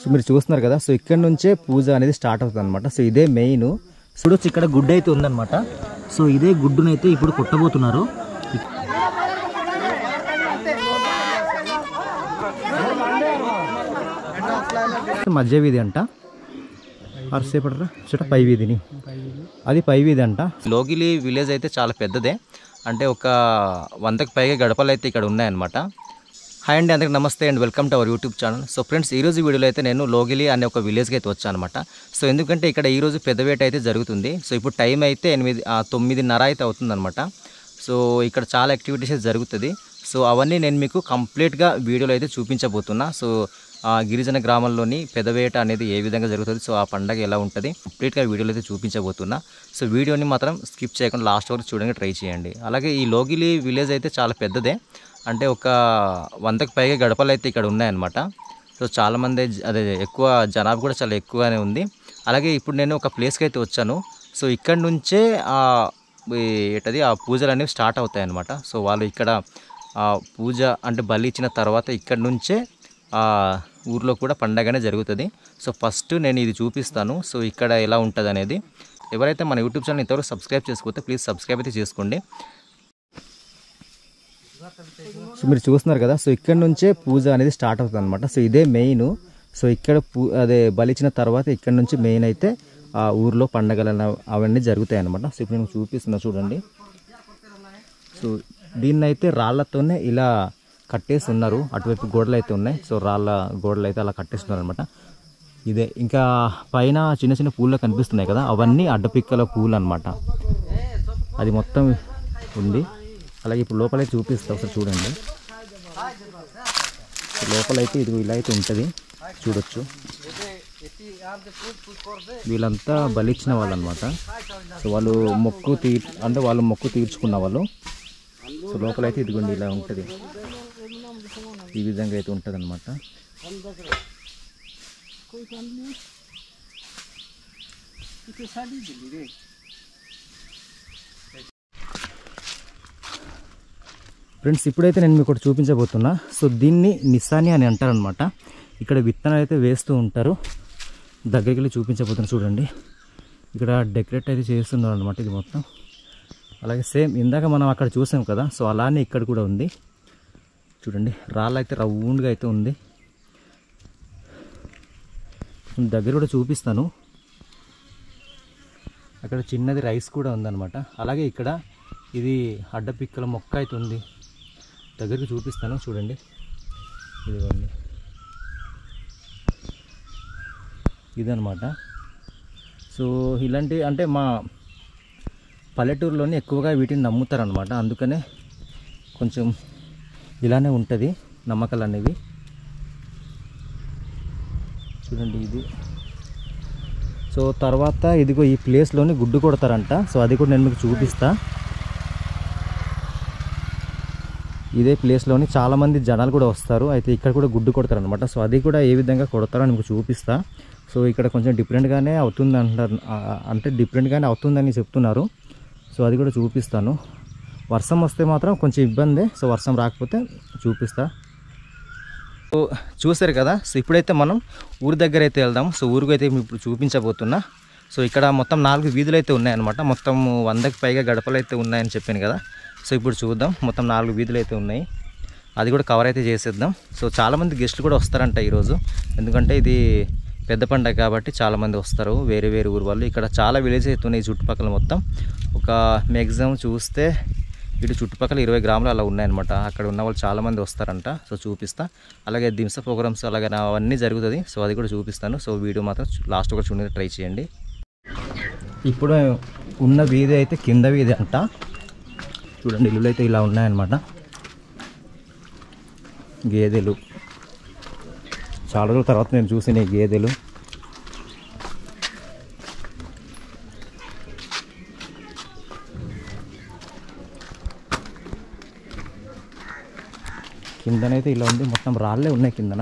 So మీరు చూస్తున్నారు కదా, సో ఇక్కడ నుంచే పూజ అనేది స్టార్ట్ అవుతుంది అనమాట. సో ఇదే మెయిన్. చూడొచ్చు ఇక్కడ గుడ్డు అయితే ఉందన్నమాట. సో ఇదే గుడ్డునైతే ఇప్పుడు కొట్టబోతున్నారు. మధ్య వీధి అంట, అరసేపడరా చూడ పై వీధిని, అది పై వీధి అంట. లోగిలి విలేజ్ అయితే చాలా పెద్దదే, అంటే ఒక 100కి పైగా గడపలు అయితే ఇక్కడ ఉన్నాయన్నమాట. హాయ్ అండి, అందరికి నమస్తే and welcome to our YouTube channel. So friends, ఈరోజు వీడియోలో అయితే నేను లోగిలి అనే ఒక విలేజ్కి అయితే వచ్చాను అనమాట. సో ఎందుకంటే ఇక్కడ ఈరోజు పెద్దవేట అయితే జరుగుతుంది. సో ఇప్పుడు టైం అయితే 9:30 అయితే అవుతుందన్నమాట. సో ఇక్కడ చాలా యాక్టివిటీస్ జరుగుతుంది. సో అవన్నీ నేను మీకు కంప్లీట్గా వీడియోలో అయితే చూపించబోతున్నా. సో గిరిజన గ్రామంలోని పెదవేట అనేది ఏ విధంగా జరుగుతుంది, సో ఆ పండగ ఎలా ఉంటుంది, కంప్లీట్గా వీడియోలో అయితే చూపించబోతున్నా. సో వీడియోని మాత్రం స్కిప్ చేయకుండా లాస్ట్ వరకు చూడడానికి ట్రై చేయండి. అలాగే ఈ లోగిలి విలేజ్ అయితే చాలా పెద్దదే, అంటే ఒక 100కి పైగా గడపలు అయితే ఇక్కడ ఉన్నాయన్నమాట. సో చాలామంది అదే ఎక్కువ జనాభా కూడా చాలా ఎక్కువగానే ఉంది. అలాగే ఇప్పుడు నేను ఒక ప్లేస్కి అయితే వచ్చాను. సో ఇక్కడ నుంచే ఏంటది ఆ పూజలు అనేవి స్టార్ట్ అవుతాయి అన్నమాట. సో వాళ్ళు ఇక్కడ పూజ అంటే బలి ఇచ్చిన తర్వాత ఇక్కడ నుంచే ఊర్లో కూడా పండగనే జరుగుతుంది. సో ఫస్ట్ నేను ఇది చూపిస్తాను. సో ఇక్కడ ఎలా ఉంటుంది అనేది. ఎవరైతే మన యూట్యూబ్ ఛానల్ ఇంతవరకు సబ్స్క్రైబ్ చేసుకోతే ప్లీజ్ సబ్స్క్రైబ్ అయితే చేసుకోండి. సో మీరు చూస్తున్నారు కదా, సో ఇక్కడ నుంచే పూజ అనేది స్టార్ట్ అవుతుంది అనమాట. సో ఇదే మెయిన్. సో ఇక్కడ అదే బలిచిన తర్వాత ఇక్కడ నుంచి మెయిన్ అయితే ఆ ఊర్లో పండగలు అవన్నీ జరుగుతాయి అన్నమాట. సో ఇప్పుడు నేను చూపిస్తున్నా చూడండి. సో దీన్ని అయితే రాళ్లతోనే ఇలా కట్టేసి ఉన్నారు. అటువైపు గోడలు అయితే ఉన్నాయి. సో రాళ్ళ గోడలు అయితే అలా కట్టేస్తున్నారు అనమాట. ఇదే ఇంకా పైన చిన్న చిన్న పూలు కనిపిస్తున్నాయి కదా, అవన్నీ అడ్డపిక్కల పూలు అనమాట. అది మొత్తం ఉంది. అలాగే ఇప్పుడు లోపలైతే చూపిస్తా, ఒకసారి చూడండి. లోపలైతే ఇది ఇలా అయితే ఉంటుంది, చూడొచ్చు. వీళ్ళంతా బలిచ్చిన వాళ్ళు అనమాట. సో వాళ్ళు మొక్కు తీర్చుకున్న వాళ్ళు. సో లోపలైతే ఇదిగోండి ఇలా ఉంటుంది, ఈ విధంగా అయితే ఉంటుంది అనమాట. ఫ్రెండ్స్, ఇప్పుడైతే నేను మీకు ఒకటి చూపించబోతున్నా. సో దీన్ని నిస్సాని అని అంటారనమాట. ఇక్కడ విత్తనాలు అయితే వేస్తూ ఉంటారు. దగ్గరికి వెళ్ళి చూపించబోతున్నా చూడండి. ఇక్కడ డెకరేట్ అయితే చేస్తున్నారు అనమాట ఇది మొత్తం. అలాగే సేమ్ ఇందాక మనం అక్కడ చూసాం కదా, సో అలానే ఇక్కడ కూడా ఉంది చూడండి. రాళ్ళు అయితే రౌండ్గా అయితే ఉంది. దగ్గర కూడా చూపిస్తాను. అక్కడ చిన్నది రైస్ కూడా ఉందన్నమాట. అలాగే ఇక్కడ ఇది అడ్డపిక్కల మొక్క అయితే ఉంది. దగ్గరికి చూపిస్తాను చూడండి. ఇదిగోండి, ఇదనమాట. సో ఇలాంటి అంటే మా పల్లెటూరులోనే ఎక్కువగా వీటిని నమ్ముతారనమాట. అందుకనే కొంచెం ఇలానే ఉంటుంది నమ్మకాలు అనేవి. చూడండి ఇది. సో తర్వాత ఇదిగో ఈ ప్లేస్లోని గుడ్డు కొడతారంట. సో అది కూడా నేను మీకు చూపిస్తా. ఇదే ప్లేస్లోని చాలామంది జనాలు కూడా వస్తారు. అయితే ఇక్కడ కూడా గుడ్డు కొడతారనమాట. సో అది కూడా ఏ విధంగా కొడతారో మీకు చూపిస్తా. సో ఇక్కడ కొంచెం డిఫరెంట్గానే అవుతుంది అంటారు, అంటే డిఫరెంట్గానే అవుతుందని చెప్తున్నారు. సో అది కూడా చూపిస్తాను. వర్షం వస్తే మాత్రం కొంచెం ఇబ్బందే. సో వర్షం రాకపోతే చూపిస్తా. సో చూసారు కదా. సో ఇప్పుడైతే మనం ఊరి దగ్గర అయితే వెళ్దాం. సో ఊరికి అయితే ఇప్పుడు చూపించబోతున్నా. సో ఇక్కడ మొత్తం 4 వీధులు అయితే ఉన్నాయన్నమాట. మొత్తం 100కి పైగా గడపలు అయితే ఉన్నాయని చెప్పాను కదా. సో ఇప్పుడు చూద్దాం. మొత్తం 4 వీధులు అయితే ఉన్నాయి. అది కూడా కవర్ అయితే చేసేద్దాం. సో చాలామంది గెస్టులు కూడా వస్తారంట ఈరోజు. ఎందుకంటే ఇది పెద్ద పండగ కాబట్టి చాలామంది వస్తారు, వేరే వేరే ఊరు వాళ్ళు. ఇక్కడ చాలా విలేజ్ అయితే ఉన్నాయి చుట్టుపక్కల. మొత్తం ఒక మ్యాక్సిమం చూస్తే ఇటు చుట్టుపక్కల 20 గ్రాములు అలా ఉన్నాయన్నమాట. అక్కడ ఉన్న వాళ్ళు చాలామంది వస్తారంట. సో చూపిస్తా. అలాగే దింస ప్రోగ్రామ్స్ అలాగే అవన్నీ జరుగుతుంది. సో అది కూడా చూపిస్తాను. సో వీడియో మాత్రం లాస్ట్ కూడా చూడడానికి ట్రై చేయండి. ఇప్పుడు ఉన్న వీధి అయితే కింద వీధి అంట. చూడండి, ఇల్లులు అయితే ఇలా ఉన్నాయన్నమాట. గేదెలు చాలా రోజుల తర్వాత నేను చూసిన ఈ గేదెలు. కిందనైతే ఇలా ఉంది, మొత్తం రాళ్ళే ఉన్నాయి కిందన.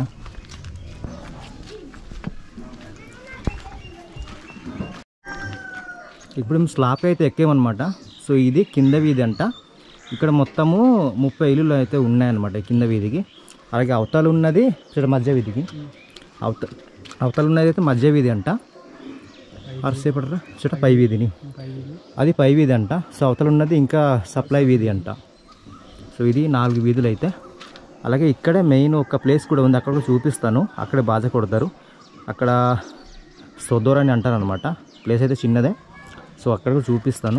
ఇప్పుడు మేము స్లాబ్ అయితే ఎక్కామన్నమాట. సో ఇది కింద వీధి అంట. ఇక్కడ మొత్తము 30 ఇల్లులు అయితే ఉన్నాయన్నమాట కింద వీధికి. అలాగే అవతల ఉన్నది ఇక్కడ మధ్య వీధికి. అవతల ఉన్నది అయితే మధ్య వీధి అంట. అరసేపడరా చూడ పై వీధిని, అది పై వీధి అంట. సో అవతల ఉన్నది ఇంకా సప్లై వీధి అంట. సో ఇది 4 వీధులు అయితే. అలాగే ఇక్కడే మెయిన్ ఒక ప్లేస్ కూడా ఉంది, అక్కడ కూడా చూపిస్తాను. అక్కడే బాజా కొడతారు, అక్కడ సొద్దోర్ అని అంటారు అనమాట. ప్లేస్ అయితే చిన్నదే, సో అక్కడ కూడా చూపిస్తాను.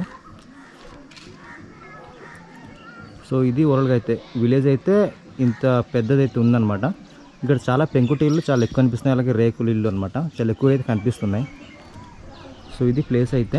సో ఇది ఓవరాల్గా అయితే విలేజ్ అయితే ఇంత పెద్దదైతే ఉందన్నమాట. ఇక్కడ చాలా పెంకుటి ఇల్లు చాలా ఎక్కువ కనిపిస్తున్నాయి, అలాగే రేకులు ఇల్లు అనమాట చాలా ఎక్కువ అయితే కనిపిస్తున్నాయి. సో ఇది ప్లేస్ అయితే.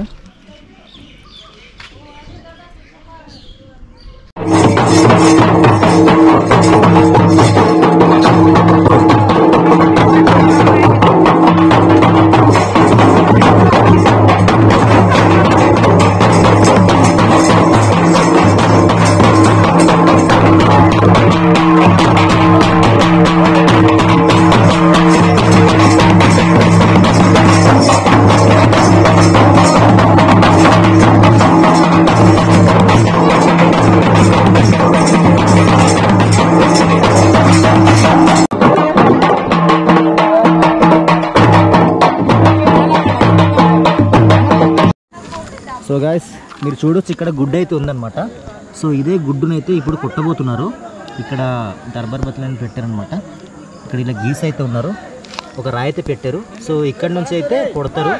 సో గాయస్ మీరు చూడొచ్చు ఇక్కడ గుడ్డు అయితే ఉందన్నమాట. సో ఇదే గుడ్డునైతే ఇప్పుడు కొట్టబోతున్నారు. ఇక్కడ దర్బార్ బతులని పెట్టారనమాట. ఇక్కడ ఇలా గీస్ అయితే ఉన్నారు, ఒక రాయి అయితే పెట్టారు. సో ఇక్కడ నుంచి అయితే కొడతారు.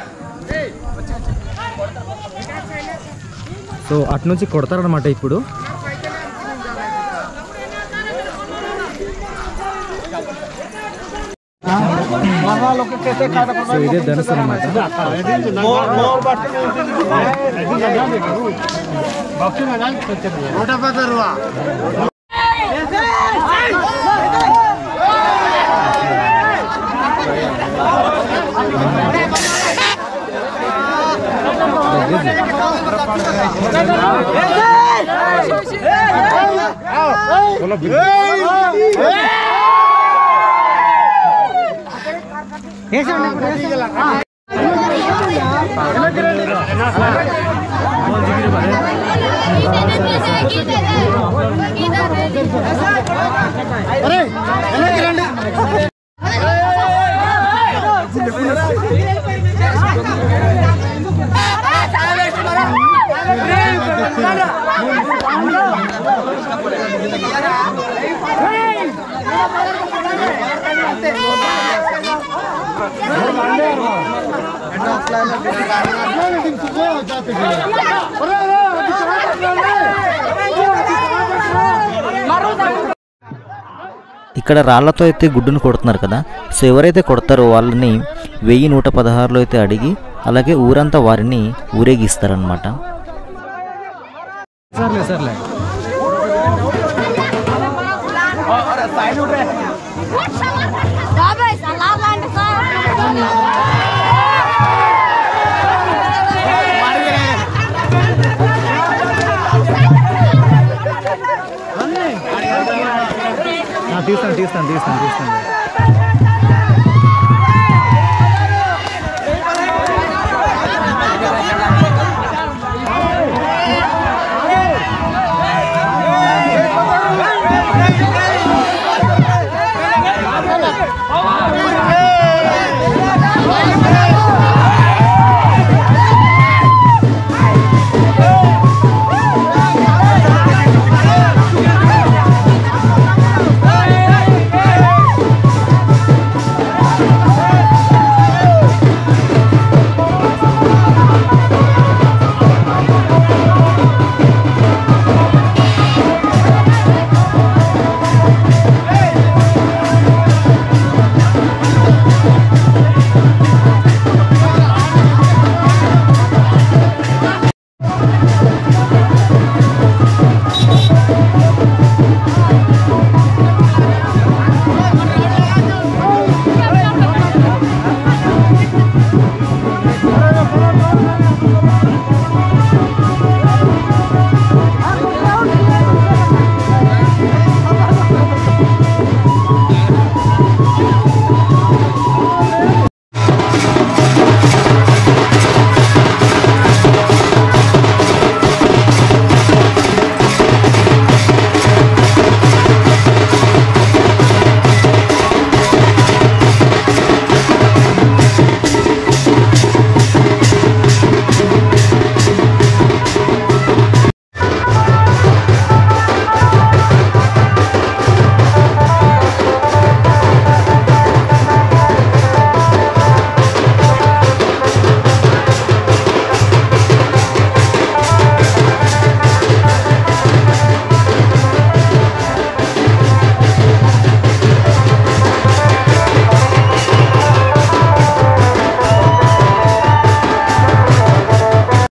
సో అటు నుంచి కొడతారనమాట ఇప్పుడు. సో ఇదే ధనుసు అనమాట. ఇక్కడ రాళ్లతో అయితే గుడ్డును కొడుతున్నారు కదా. సో ఎవరైతే కొడతారో వాళ్ళని 1116లో అయితే అడిగి అలాగే ఊరంతా వారిని ఊరేగిస్తారనమాట. తీస్తాను.